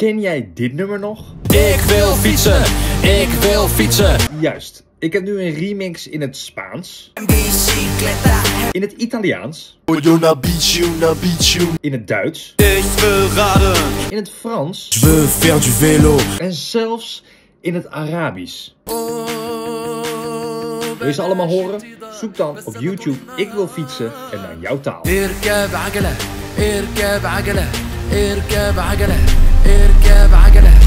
Ken jij dit nummer nog? Ik wil fietsen, ik wil fietsen. Juist. Ik heb nu een remix in het Spaans. In het Italiaans. In het Duits. Ik wil raden. In het Frans. Je veux faire du vélo. En zelfs in het Arabisch. Wil je ze allemaal horen? Zoek dan op YouTube Ik wil fietsen en naar jouw taal. اركب عجلة اركب عجلة اركب عجلة اركب عجلة